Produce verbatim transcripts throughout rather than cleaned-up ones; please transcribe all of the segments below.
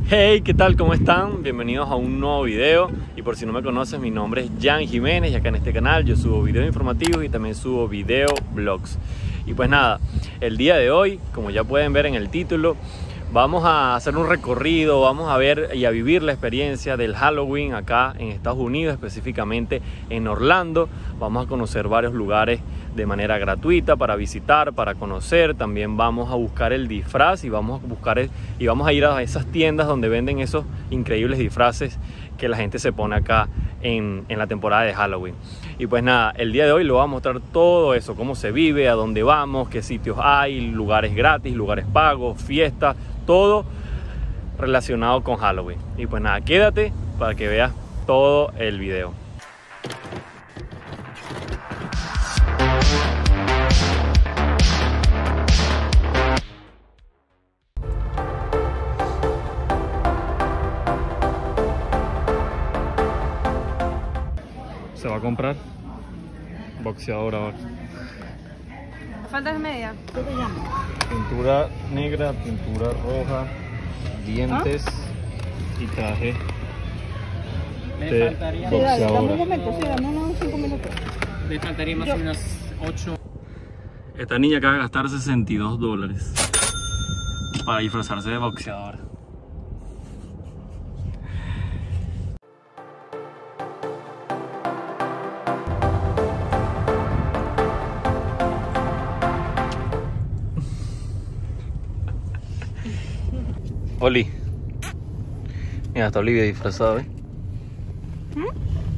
Hey, ¿qué tal? ¿Cómo están? Bienvenidos a un nuevo video. Y por si no me conoces, mi nombre es Jan Jiménez y acá en este canal yo subo videos informativos y también subo video blogs. Y pues nada, el día de hoy, como ya pueden ver en el título, vamos a hacer un recorrido, vamos a ver y a vivir la experiencia del Halloween acá en Estados Unidos, específicamente en Orlando. Vamos a conocer varios lugares de manera gratuita para visitar, para conocer. También vamos a buscar el disfraz y vamos a buscar el, y vamos a ir a esas tiendas donde venden esos increíbles disfraces que la gente se pone acá en, en la temporada de Halloween. Y pues nada, el día de hoy le voy a mostrar todo eso, cómo se vive, a dónde vamos, qué sitios hay, lugares gratis, lugares pagos, fiestas, todo relacionado con Halloween. Y pues nada, quédate para que veas todo el video. Se va a comprar boxeador ahora. ¿Faltas media? ¿Qué te llamas? Pintura negra, pintura roja, dientes ¿Ah? y traje de faltaría... boxeadora. Sí, dale, dame un momento, sí, dame unos cinco minutos. Le faltaría más o menos ocho. Esta niña acaba de gastar sesenta y dos dólares para disfrazarse de boxeadora. Oli, mira, está Olivia disfrazada, ¿eh? ¿Mm?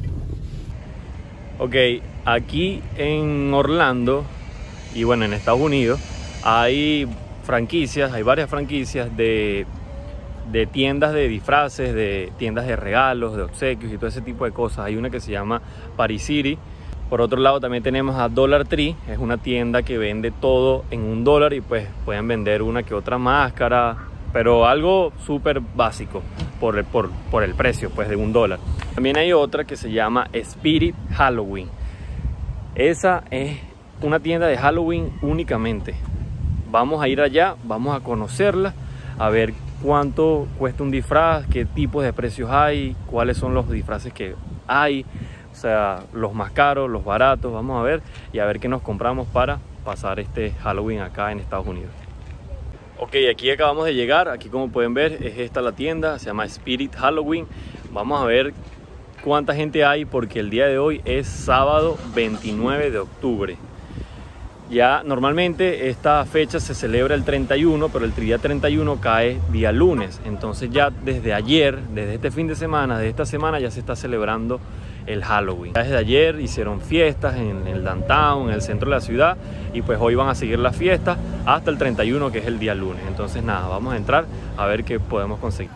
Ok, aquí en Orlando y bueno, en Estados Unidos hay franquicias, hay varias franquicias de, de tiendas de disfraces, de tiendas de regalos, de obsequios y todo ese tipo de cosas. Hay una que se llama Party City. Por otro lado también tenemos a Dollar Tree, es una tienda que vende todo en un dólar y pues pueden vender una que otra máscara, pero algo súper básico por el, por, por el precio pues de un dólar. También hay otra que se llama Spirit Halloween. Esa es una tienda de Halloween únicamente. Vamos a ir allá, vamos a conocerla, a ver cuánto cuesta un disfraz, qué tipos de precios hay, cuáles son los disfraces que hay, o sea, los más caros, los baratos. Vamos a ver y a ver qué nos compramos para pasar este Halloween acá en Estados Unidos. Ok, aquí acabamos de llegar. Aquí, como pueden ver, es esta la tienda, se llama Spirit Halloween. Vamos a ver cuánta gente hay porque el día de hoy es sábado veintinueve de octubre. Ya normalmente esta fecha se celebra el treinta y uno, pero el día treinta y uno cae día lunes. Entonces ya desde ayer, desde este fin de semana, de esta semana ya se está celebrando el Halloween. Ya desde ayer hicieron fiestas en el downtown, en el centro de la ciudad, y pues hoy van a seguir las fiestas hasta el treinta y uno, que es el día lunes. Entonces nada, vamos a entrar a ver qué podemos conseguir.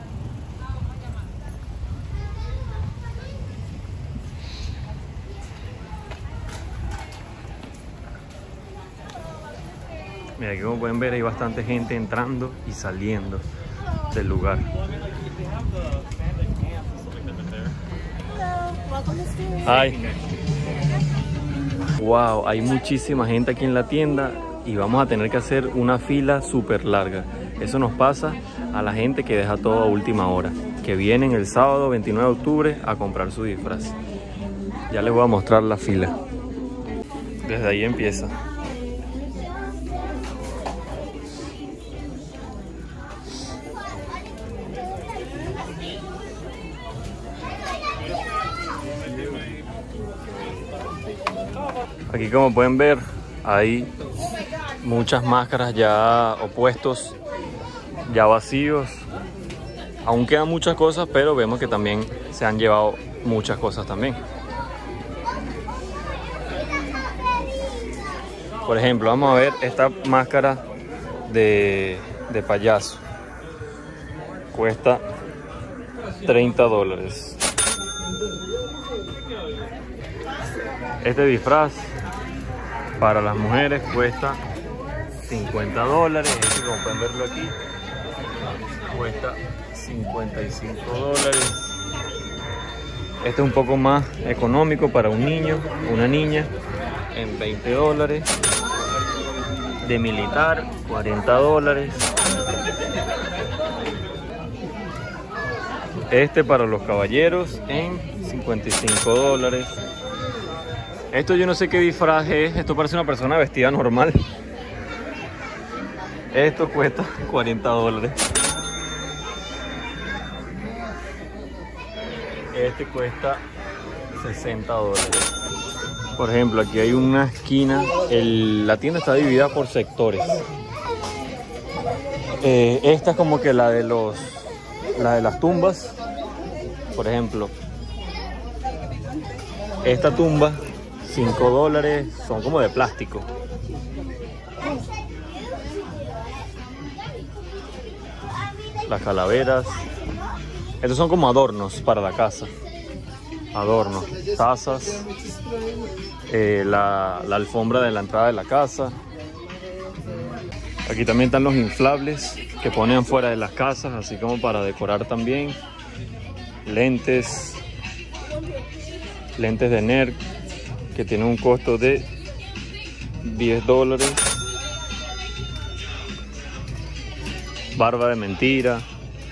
Mira, aquí como pueden ver hay bastante gente entrando y saliendo del lugar. Ay. Wow, hay muchísima gente aquí en la tienda y vamos a tener que hacer una fila súper larga. Eso nos pasa a la gente que deja todo a última hora, que vienen el sábado veintinueve de octubre a comprar su disfraz. Ya les voy a mostrar la fila. Desde ahí empieza. Aquí, como pueden ver, hay muchas máscaras ya opuestos, ya vacíos. Aún quedan muchas cosas, pero vemos que también se han llevado muchas cosas también. Por ejemplo, vamos a ver esta máscara de, de payaso. Cuesta treinta dólares. Este disfraz para las mujeres cuesta cincuenta dólares. Este, como pueden verlo aquí, cuesta cincuenta y cinco dólares. Este es un poco más económico para un niño, una niña, en veinte dólares. De militar, cuarenta dólares. Este para los caballeros en cincuenta y cinco dólares. Esto yo no sé qué disfraz es. Esto parece una persona vestida normal. Esto cuesta cuarenta dólares. Este cuesta sesenta dólares. Por ejemplo, aquí hay una esquina. El, la tienda está dividida por sectores. Eh, esta es como que la de los, la de las tumbas. Por ejemplo, esta tumba, cinco dólares, son como de plástico. Las calaveras. Estos son como adornos para la casa. Adornos, tazas, eh, la, la alfombra de la entrada de la casa. Aquí también están los inflables que ponen fuera de las casas, así como para decorar también. Lentes, lentes de Nerd, que tienen un costo de diez dólares. Barba de mentira.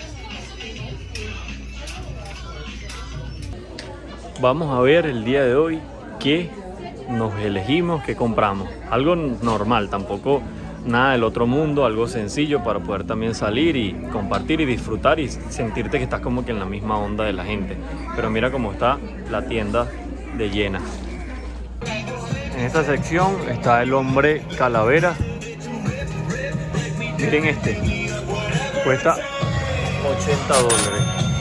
Vamos a ver el día de hoy qué nos elegimos, qué compramos. Algo normal, tampoco nada del otro mundo, algo sencillo para poder también salir y compartir y disfrutar y sentirte que estás como que en la misma onda de la gente. Pero mira cómo está la tienda de llena. En esta sección está el hombre calavera. Miren este, cuesta ochenta dólares.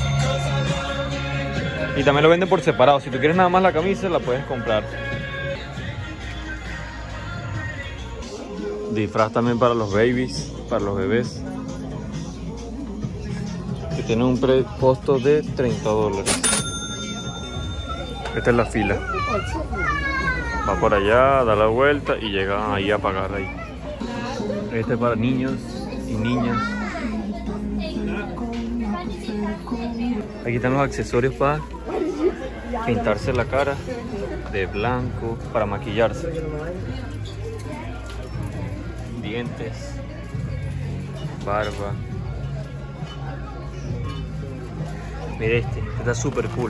Y también lo venden por separado. Si tú quieres nada más la camisa, la puedes comprar. Disfraz también para los babies, para los bebés. Que tiene un costo de treinta dólares. Esta es la fila. Va por allá, da la vuelta y llega ahí a pagar ahí. Este es para niños y niñas. Aquí están los accesorios para pintarse la cara de blanco, para maquillarse. Dientes, barba. Mira este, está súper cool.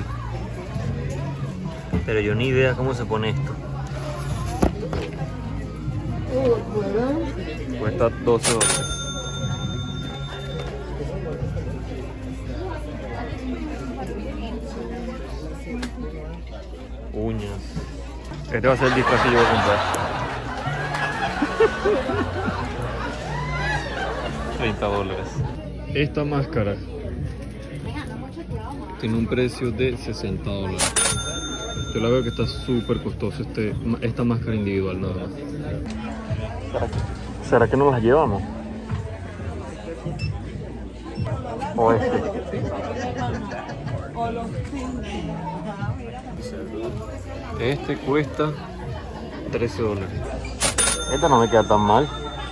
Pero yo ni idea cómo se pone esto. Cuesta doce dólares. Uñas. Este va a ser el disfraz que yo voy a comprar. treinta dólares. Esta máscara tiene un precio de sesenta dólares. Yo la veo que está súper costosa este, esta máscara individual nada más. ¿Será que, ¿Será que nos las llevamos? O este. Este cuesta trece dólares. Esta no me queda tan mal.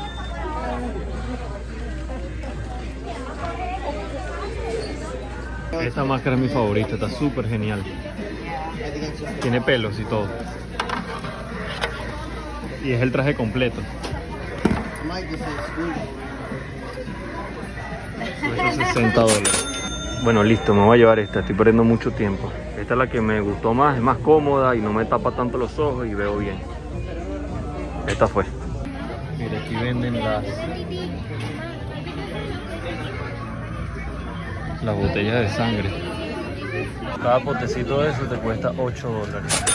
Esta máscara es mi favorita, está súper genial. Tiene pelos y todo. Y es el traje completo. Cuesta sesenta dólares. Bueno, listo, me voy a llevar esta. Estoy perdiendo mucho tiempo. Esta es la que me gustó más, es más cómoda y no me tapa tanto los ojos y veo bien. Esta fue. Mira, aquí venden las las botellas de sangre. Cada potecito de eso te cuesta ocho dólares.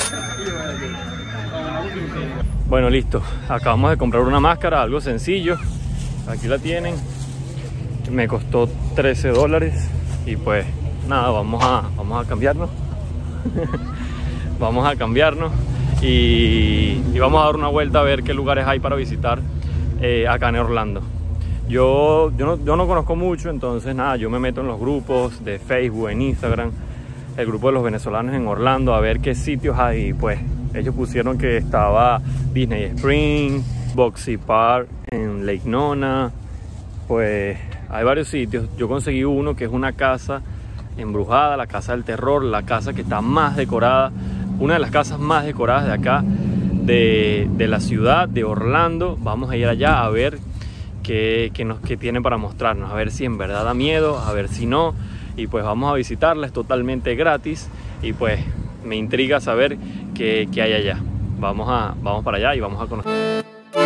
Bueno, listo. Acabamos de comprar una máscara, algo sencillo. Aquí la tienen. Me costó trece dólares. Y pues nada, vamos a, vamos a cambiarnos. Vamos a cambiarnos. Y, y vamos a dar una vuelta a ver qué lugares hay para visitar eh, acá en Orlando. Yo, yo, no, yo no conozco mucho, entonces nada, yo me meto en los grupos de Facebook, en Instagram, el grupo de los venezolanos en Orlando, a ver qué sitios hay. Pues ellos pusieron que estaba Disney Spring, Boxy Park en Lake Nona. Pues hay varios sitios. Yo conseguí uno que es una casa embrujada, la casa del terror, la casa que está más decorada, una de las casas más decoradas de acá, de, de la ciudad de Orlando. Vamos a ir allá a ver qué, qué, nos, qué tienen para mostrarnos, a ver si en verdad da miedo, a ver si no. y pues vamos a visitarla, es totalmente gratis y pues me intriga saber qué, qué hay allá. Vamos, a, vamos para allá y vamos a conocer.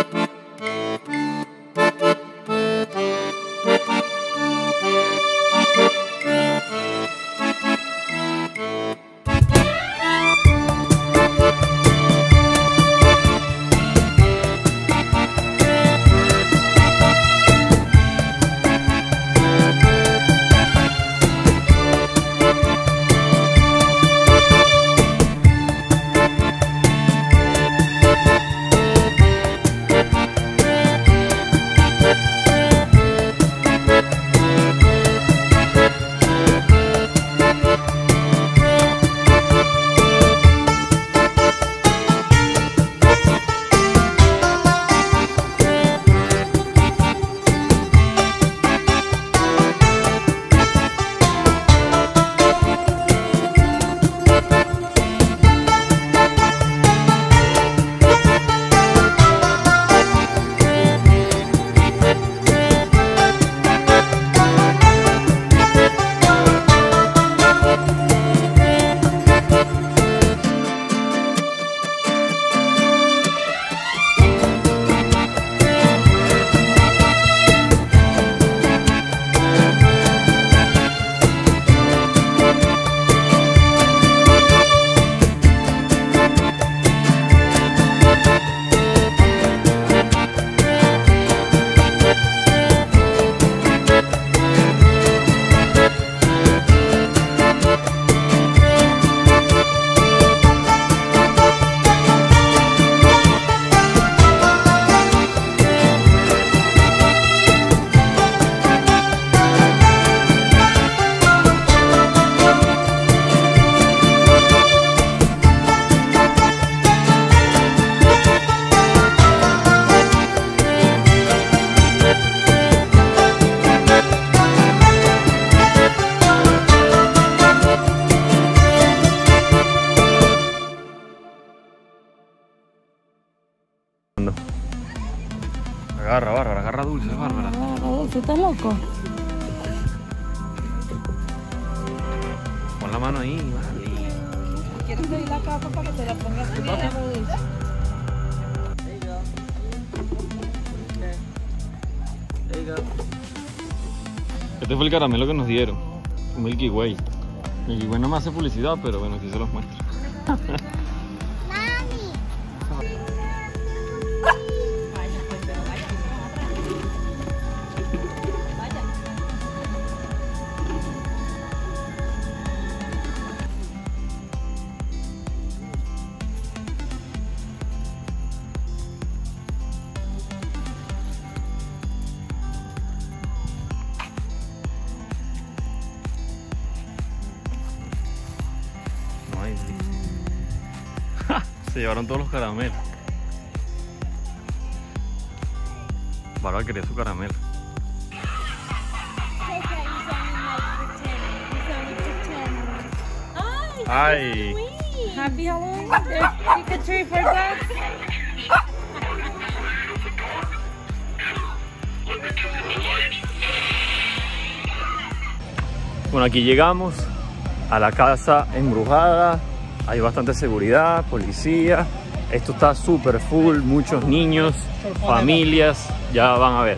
Agarra, Bárbara, agarra dulce, Bárbara. Agarra dulce, ¿estás loco? Pon la mano ahí, vale. ¿Quieres pedir la capa para que te la pongas tú? Agarra dulce. Este fue el caramelo que nos dieron, un Milky Way. Milky Way no me hace publicidad, pero bueno, aquí se los muestro. Se llevaron todos los caramelos. Bárbara quería su caramelo. Ay. Happy Halloween. There's a tree for dogs. Bueno, aquí llegamos a la casa embrujada. Hay bastante seguridad, policía. Esto está súper full, muchos niños, familias, ya van a ver.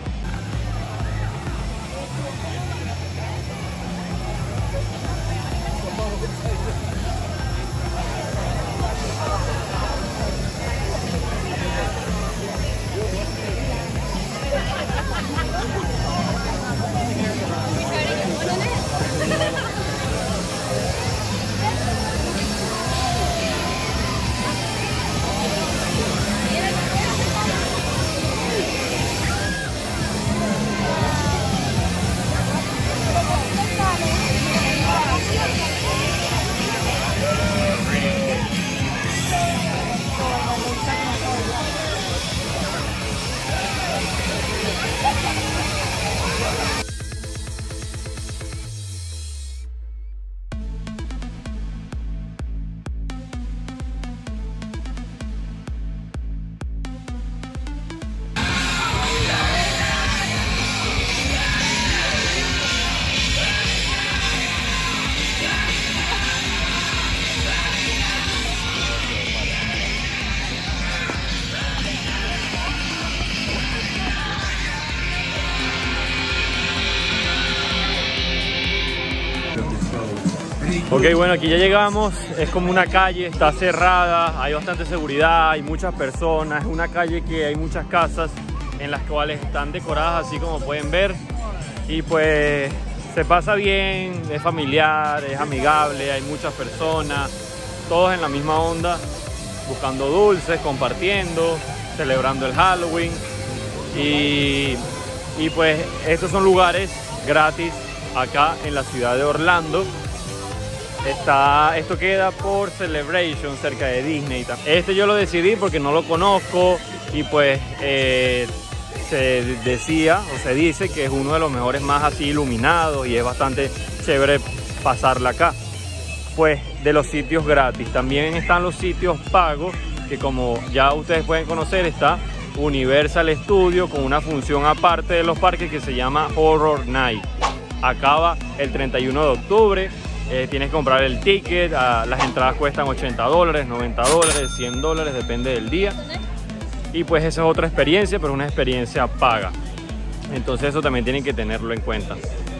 Ok, bueno, aquí ya llegamos, es como una calle, está cerrada, hay bastante seguridad, hay muchas personas, es una calle que hay muchas casas en las cuales están decoradas así como pueden ver, y pues se pasa bien, es familiar, es amigable, hay muchas personas, todos en la misma onda, buscando dulces, compartiendo, celebrando el Halloween, y, y pues estos son lugares gratis acá en la ciudad de Orlando. Está, esto queda por Celebration, cerca de Disney. Este yo lo decidí porque no lo conozco y pues eh, se decía o se dice que es uno de los mejores más así iluminados y es bastante chévere pasarla acá. Pues de los sitios gratis. También están los sitios pagos, que como ya ustedes pueden conocer, está Universal Studios con una función aparte de los parques que se llama Horror Night. Acaba el treinta y uno de octubre. Eh, tienes que comprar el ticket, uh, las entradas cuestan ochenta dólares, noventa dólares, cien dólares, depende del día. Y pues esa es otra experiencia, pero una experiencia paga. Entonces eso también tienen que tenerlo en cuenta.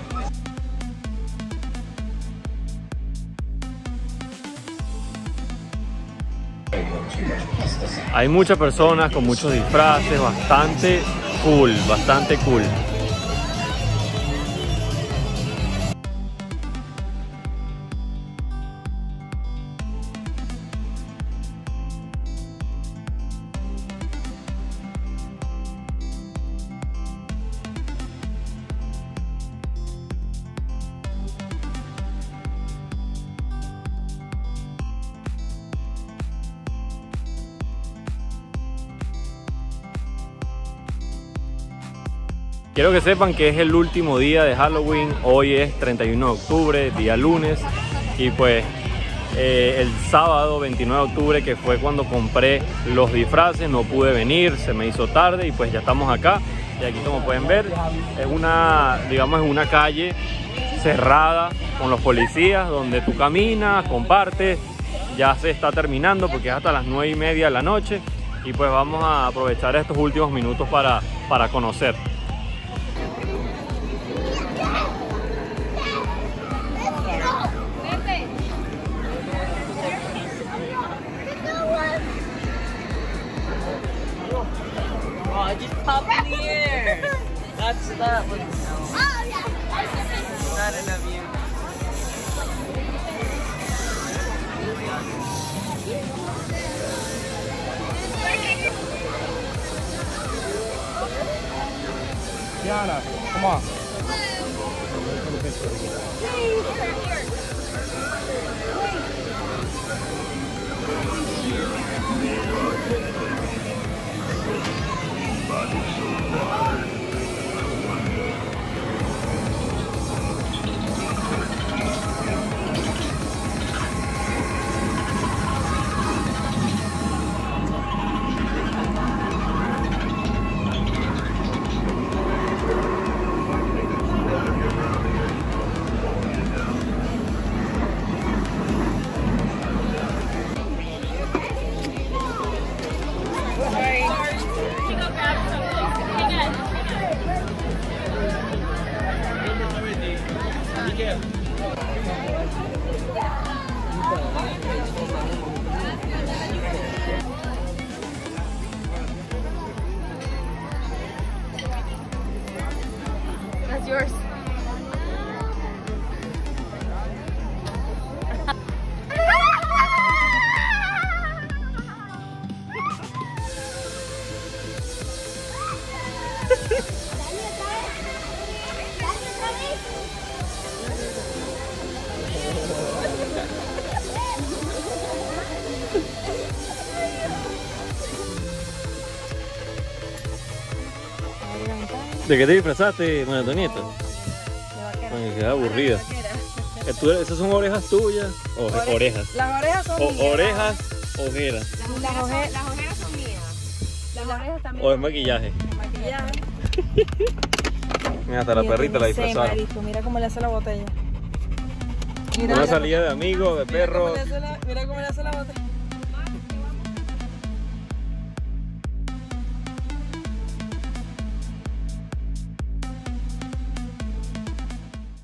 Hay muchas personas con muchos disfraces, bastante cool, bastante cool. Quiero que sepan que es el último día de Halloween, hoy es treinta y uno de octubre, día lunes, y pues eh, el sábado veintinueve de octubre, que fue cuando compré los disfraces, no pude venir, se me hizo tarde y pues ya estamos acá. Y aquí, como pueden ver, es una, digamos, es una calle cerrada con los policías, donde tú caminas, compartes, ya se está terminando porque es hasta las nueve y media de la noche, y pues vamos a aprovechar estos últimos minutos para, para conocer. Oh, it just popped in the air. That's that was Oh yeah. not enough you. Tiana, come on. That's yours. ¿De qué te disfrazaste, María Antonieta? Ay, qué aburrida. ¿Esas son orejas tuyas? O, Ore- orejas. Las orejas son O, mías. orejas, ojeras. Las, oje- Las ojeras son mías. Las orejas también. O es maquillaje. maquillaje. Mira, hasta la perrita la Sí, disfrazaron. marico, mira cómo le hace la botella. Una salida de amigos, de Mira cómo perros. le hace la- Mira cómo le hace la botella.